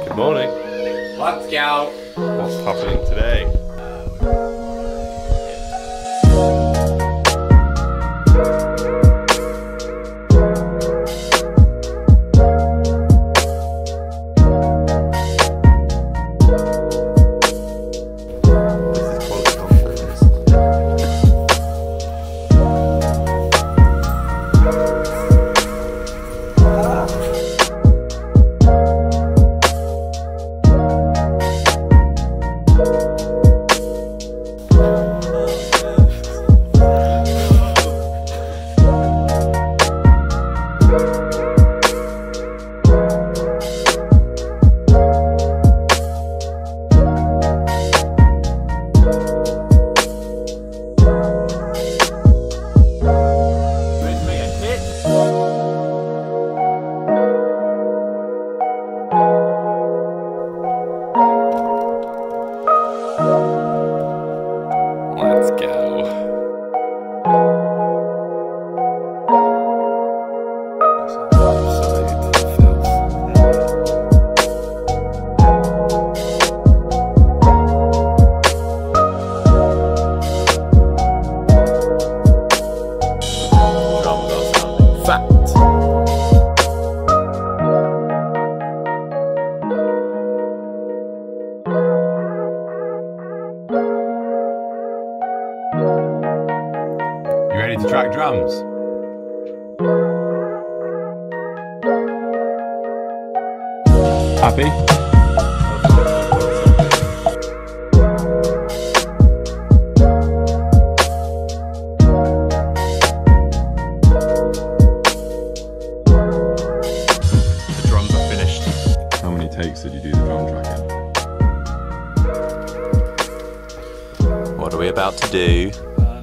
Good morning. Let's go. What's happening today? Let's go. Drums are sounding fat. You ready to track drums? Happy? The drums are finished. How many takes did you do the drum track in? What are we about to do?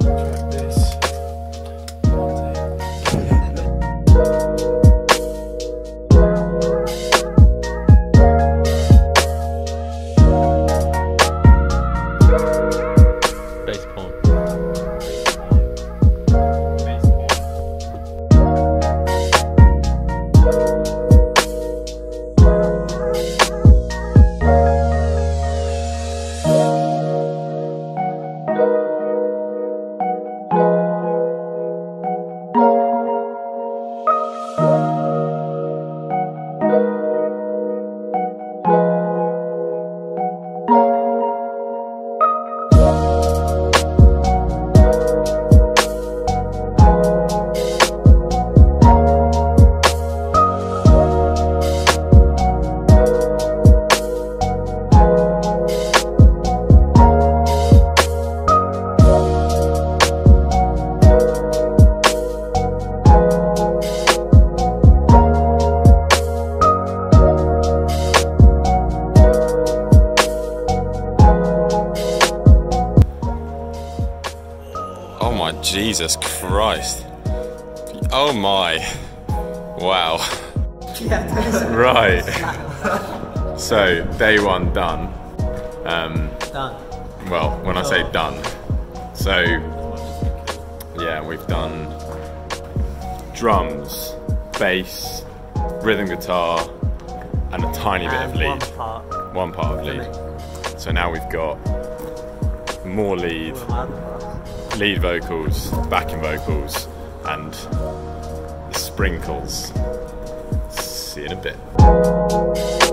Oh my Jesus Christ. Oh my. Wow. Right. So, day one done. Done. Well, when I say done. So, yeah, we've done drums, bass, rhythm guitar, and a tiny bit of lead. One part of lead. So now we've got more lead vocals, backing vocals, and sprinkles. See you in a bit.